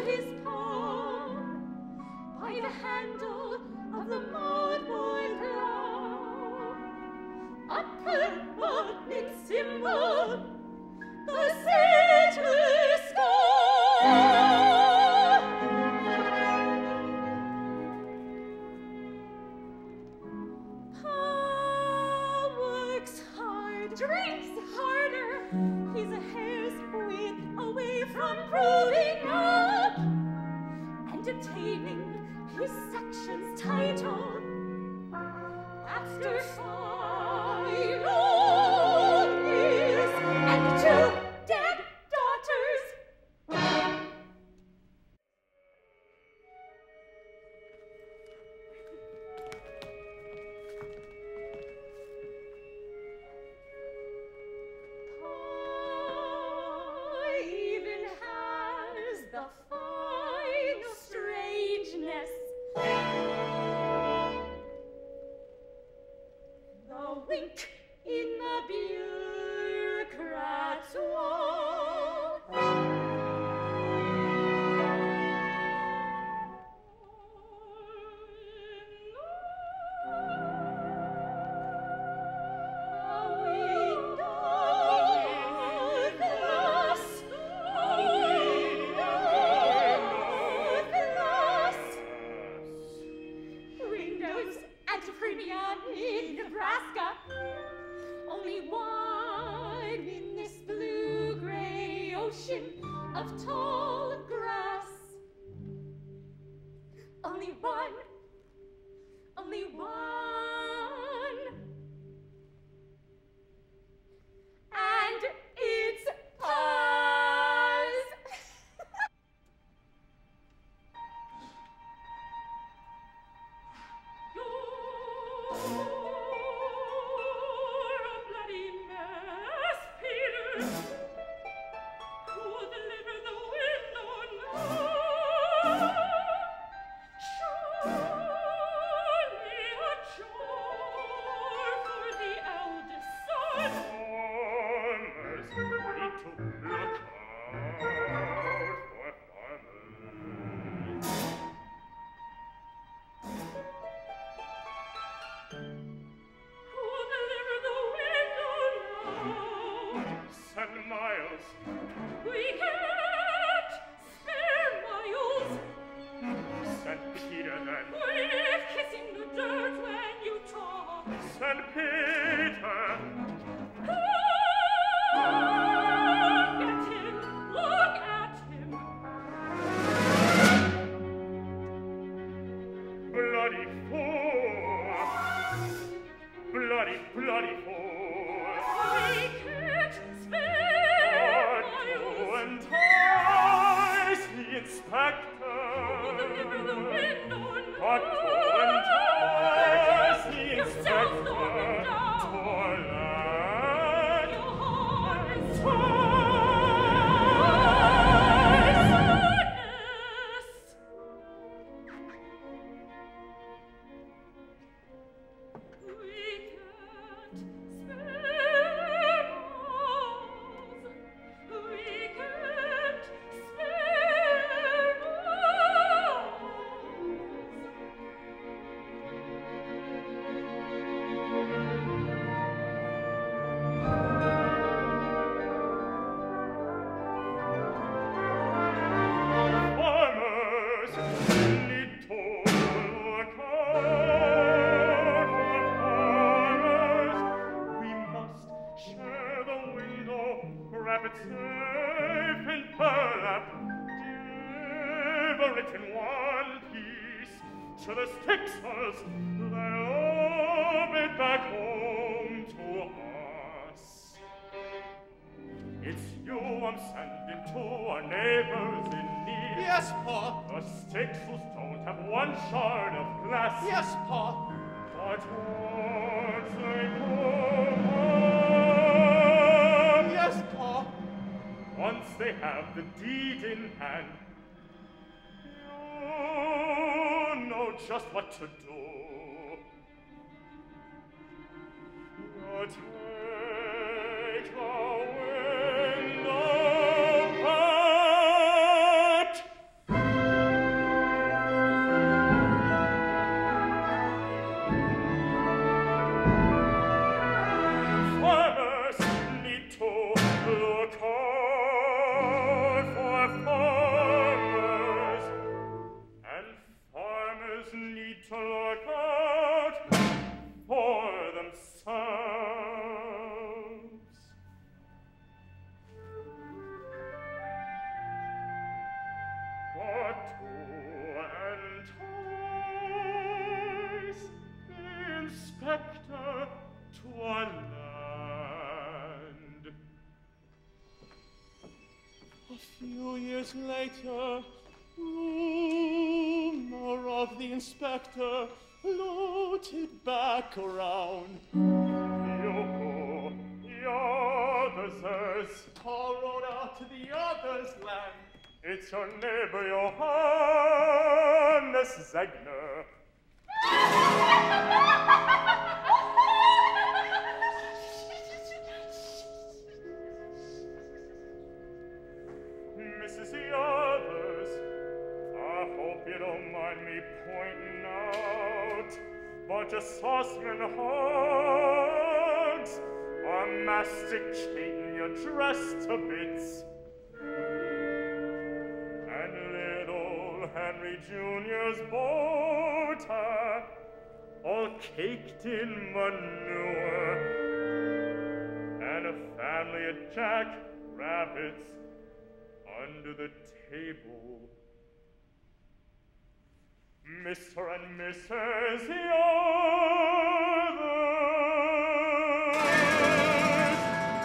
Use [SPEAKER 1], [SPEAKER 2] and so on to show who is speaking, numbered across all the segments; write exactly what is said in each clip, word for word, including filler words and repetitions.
[SPEAKER 1] his paw by the handle of the mud-boy plow. A permanent symbol, the settler's scar. Pa works hard, drinks harder. He's a hair's width away from proving up and obtaining his section's title after five long years and two dead daughters. Pa even has the final strangeness, the wink in the bureaucrat's wall. A window of glass, a window of glass. Windows and premium in Nebraska. Only one in this blue-gray ocean of tall grass. Only one, only one. And it's ours. You're a bloody mess, Peter. Who'll deliver the window now? Surely a chore for the eldest son.
[SPEAKER 2] Farmers need to look out for farmers.
[SPEAKER 1] Who'll deliver the window now?
[SPEAKER 2] Send Miles.
[SPEAKER 1] We can't spare Miles.
[SPEAKER 2] Send Peter then.
[SPEAKER 1] We're kissing the dirt when you talk.
[SPEAKER 2] Send Peter.
[SPEAKER 1] Look at him, look at him.
[SPEAKER 2] Bloody fool. Bloody, bloody fool.
[SPEAKER 1] We can't spare
[SPEAKER 2] But to
[SPEAKER 1] Miles.
[SPEAKER 2] entice the inspector.
[SPEAKER 1] Who'll deliver the window
[SPEAKER 2] But to
[SPEAKER 1] now?
[SPEAKER 2] entice the
[SPEAKER 1] Yourself the
[SPEAKER 2] inspector.
[SPEAKER 1] window.
[SPEAKER 2] To land.
[SPEAKER 1] Your heart is
[SPEAKER 2] to the Styxers, they all bid back home to us. It's you I'm sending to our neighbors in need.
[SPEAKER 3] Yes, Pa.
[SPEAKER 2] The Styxers don't have one shard of glass.
[SPEAKER 3] Yes, Pa.
[SPEAKER 2] But once they come home,
[SPEAKER 3] Yes, Pa.
[SPEAKER 2] once they have the deed in hand, you know just what to do. You take the window back.
[SPEAKER 3] years later, rumor of the inspector floated back around.
[SPEAKER 2] You, you're the Zers.
[SPEAKER 3] All rode out to the other's land.
[SPEAKER 2] It's your neighbor, Johannes Zegner. Missus Yothers, I hope you don't mind me pointing out, but your sauceman hogs are masticating your dress to bits. And little Henry Junior's bow tie, all caked in manure, and a family of jack rabbits under the table. Mister and Missus Yothers.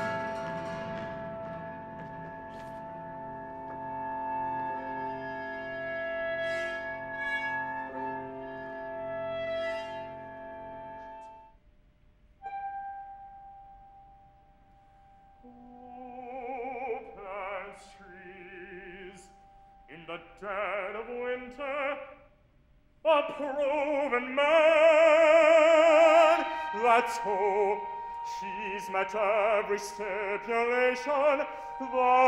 [SPEAKER 2] Oh, plants, trees, in the dead of winter, a proven man, that's who. He's met every stipulation, the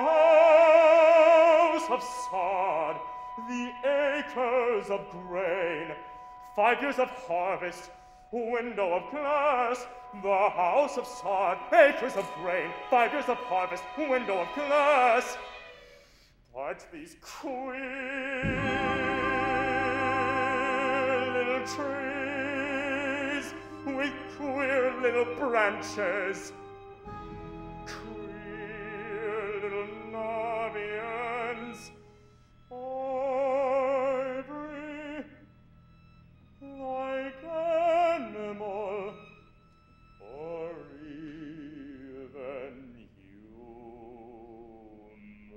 [SPEAKER 2] house of sod, the acres of grain, five years of harvest, window of glass, the house of sod, acres of grain, five years of harvest, window of glass. But these queer little trees with queer little branches, queer little Navians, ivory like animal, or even human.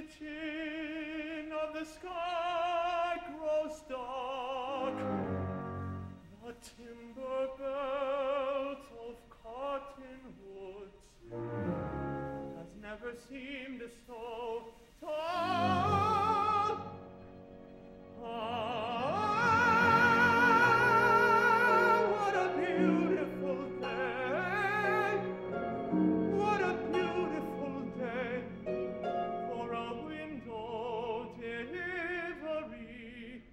[SPEAKER 3] chin of the sky grows dark. The timber belt of cottonwoods has never seemed so tall. Ah, what a beautiful day! What a beautiful day for a window delivery.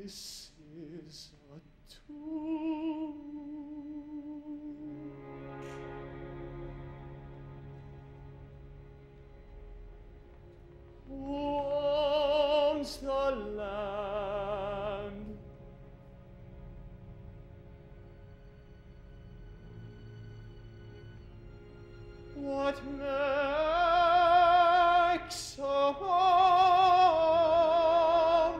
[SPEAKER 2] This is a tomb. Who owns the land? What makes a home?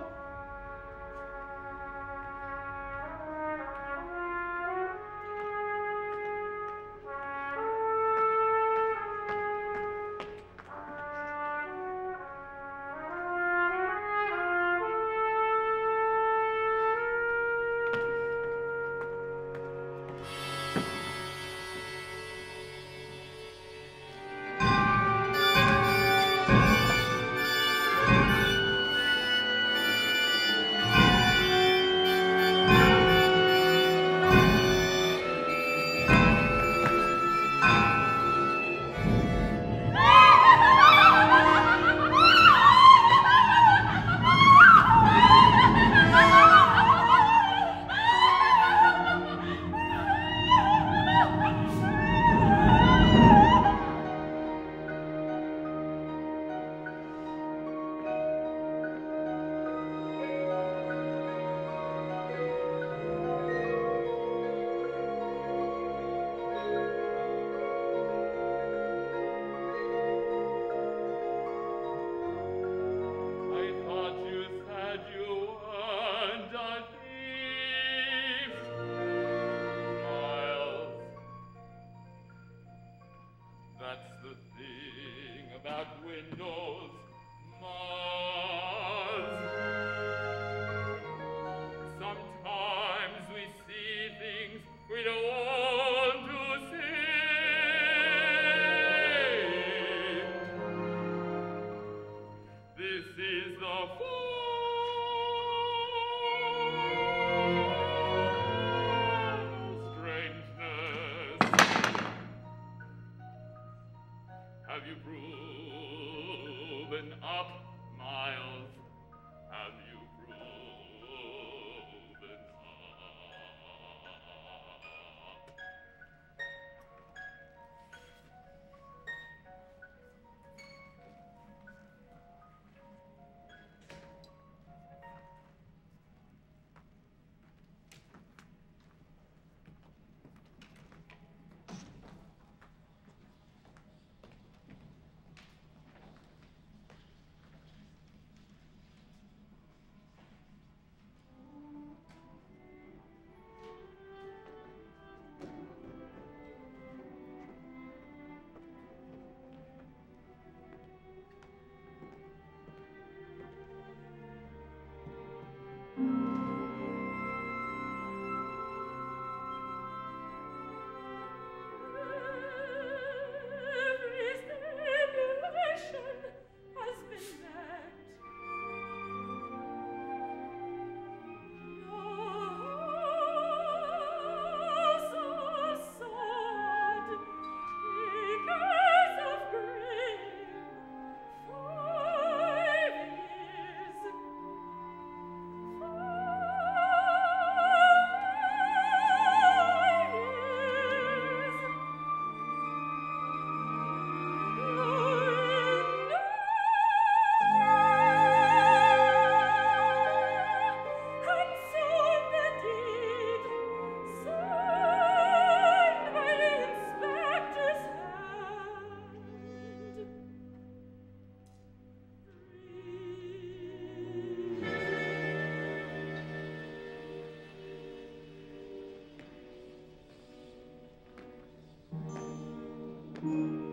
[SPEAKER 3] Thank you.